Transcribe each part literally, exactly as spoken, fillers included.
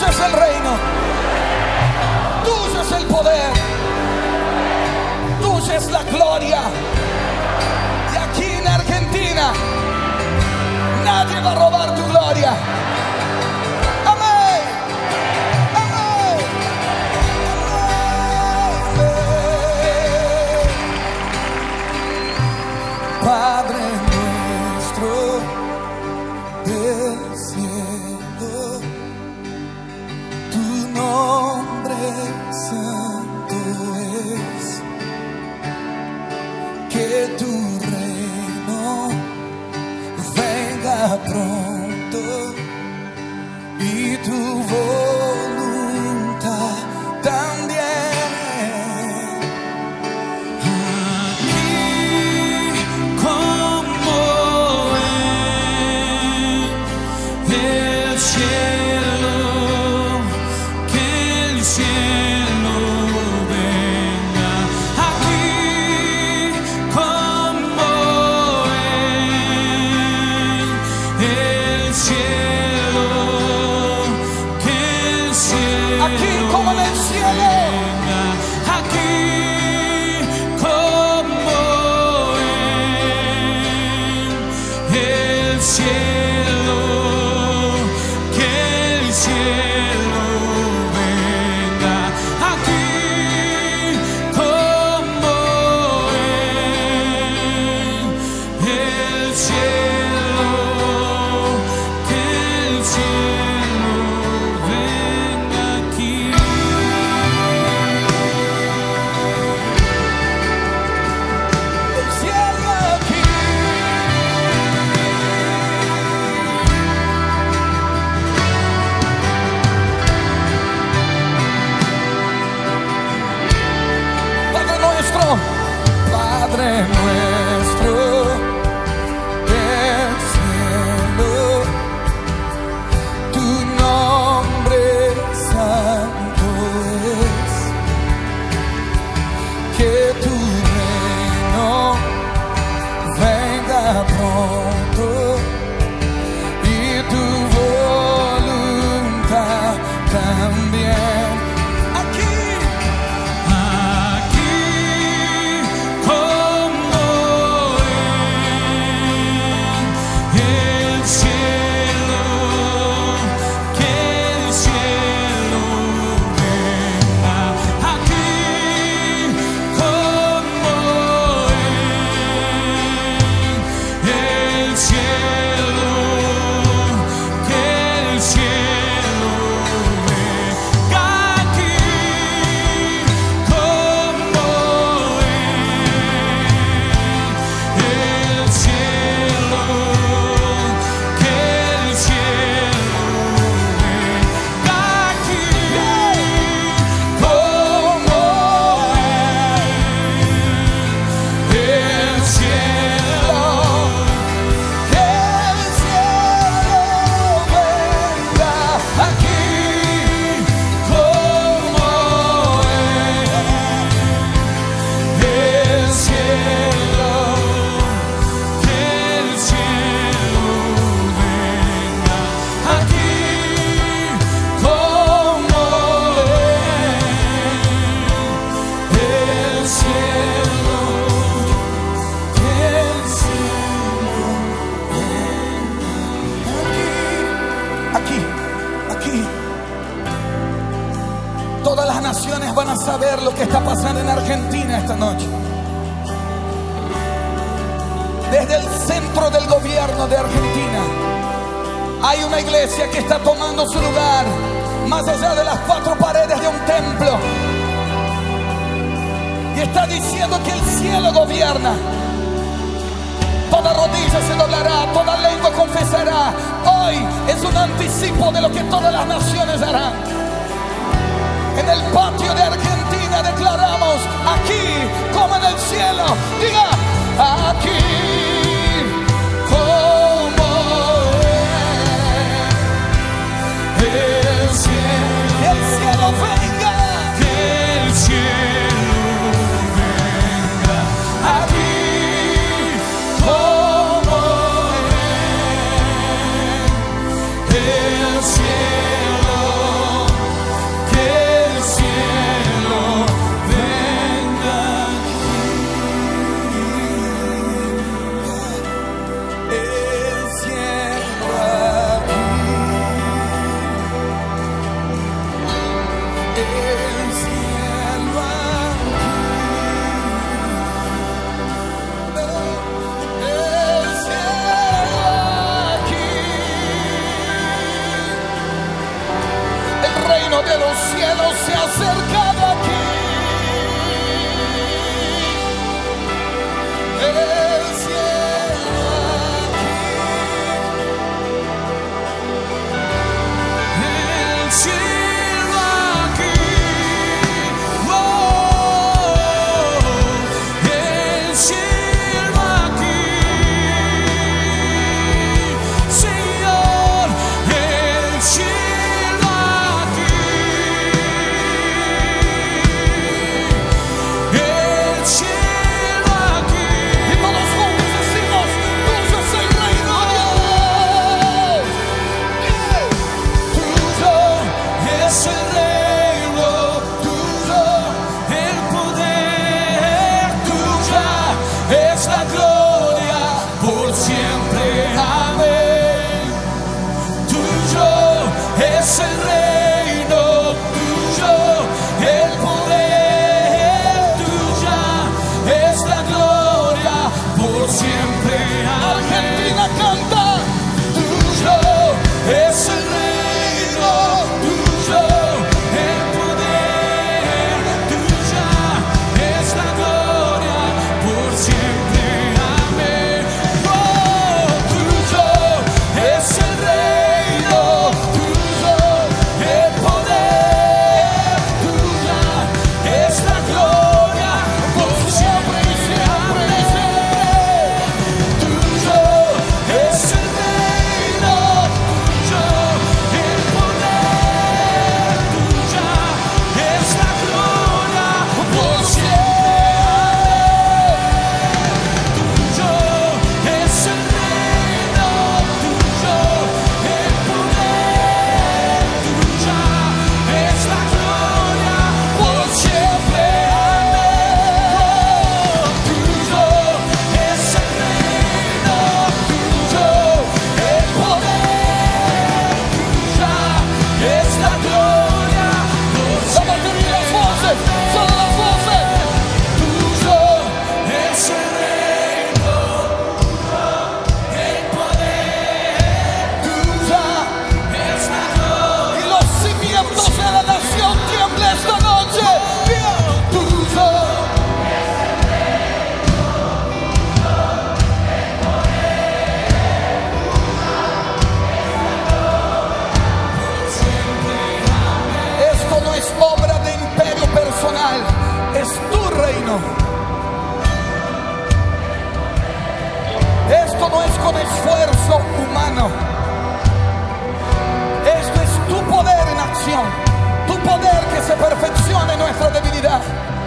es el reino, tuyo es el poder, tuya es la gloria. Y aquí en Argentina nadie va a robar tu gloria. Amén, amén, amén. Padre nuestro del cielo, tu nombre santo es, que tu reino venga pronto y tu voluntad también. Padre nuestro del cielo, tu nombre santo es, que tu reino venga pronto y tu voluntad también. Todas las naciones van a saber lo que está pasando en Argentina esta noche. Desde el centro del gobierno de Argentina hay una iglesia que está tomando su lugar más allá de las cuatro paredes de un templo y está diciendo que el cielo gobierna. Toda rodilla se doblará, toda lengua confesará. Hoy es un anticipo de lo que todas las naciones harán. En el patio de Argentina declaramos: aquí como en el cielo. Diga: aquí como en el cielo. Que el cielo venga, que el cielo venga. Aquí como en el cielo. los cielos se ha acercado aquí. El cielo aquí. El cielo aquí. Oh, el cielo aquí. Señor, el cielo aquí. El cielo aquí. Y todos juntos decimos: tuyo es el reino, Dios. Tuyo es el reino, tuyo el poder, tuya es la gloria por siempre. Amén. Tuyo es el reino, tuyo el poder, tuya es la gloria por siempre. Argentina canta. Tuyo es el reino, tuyo el poder, tuya es la gloria por siempre. Amén. Oh, tuyo es el reino, tuyo el poder, tuya es la gloria por siempre y siempre y siempre. Tuyo es el reino, tuyo el poder, tuya es la gloria por siempre. Tuyo es el reino, tuyo el poder, tuya es la gloria por siempre. Amén. Tuyo es el reino, tuyo el poder, tuya es la gloria por siempre. La batería, las voces, solo las voces. Tuyo es el reino, el poder, tuya es la gloria. Y los cimientos de la nación tiemblan esta noche. Tuyo. Esto no es obra de imperio personal, es tu reino. Esto no es con esfuerzo humano. Esto es tu poder en acción, tu poder que se perfecciona en nuestra debilidad.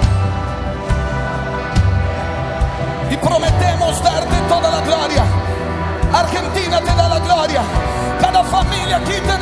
Y prometemos darte toda la gloria. Argentina te da la gloria. Cada familia aquí te